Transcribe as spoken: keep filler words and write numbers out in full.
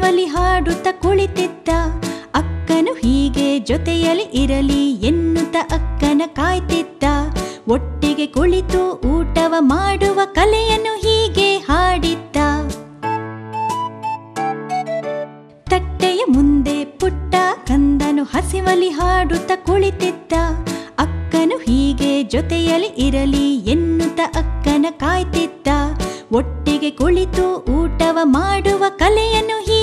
ಹಸಿವಲಿ ಹಾಡುತ್ತ ಕುಳಿತಿದ್ದ. ಅಕ್ಕನು ಹೀಗೆ ಜೊತೆಯಲ್ಲಿ ಇರಲಿ ಎನ್ನುತ್ತ ಅಕ್ಕನ ಕಾಯ್ತಿದ್ದ. ಒಟ್ಟಿಗೆ ಕುಳಿತು ಊಟವ ಮಾಡುವ ಕಲೆಯನ್ನು ಹೀಗೆ ಹಾಡಿದ್ದ. ತಟ್ಟೆಯ ಮುಂದೆ ಪುಟ್ಟ ಕಂದನು ಹಸಿವಲಿ ಹಾಡುತ್ತ ಕುಳಿತಿದ್ದ. ಅಕ್ಕನು ಹೀಗೆ ಜೊತೆಯಲ್ಲಿ ಇರಲಿ ಎನ್ನುತ್ತ ಅಕ್ಕನ ಕಾಯ್ತಿದ್ದ. ಒಟ್ಟಿಗೆ ಕುಳಿತು ಊಟವ ಮಾಡುವ ಕಲೆಯನ್ನು ಹೀಗೆ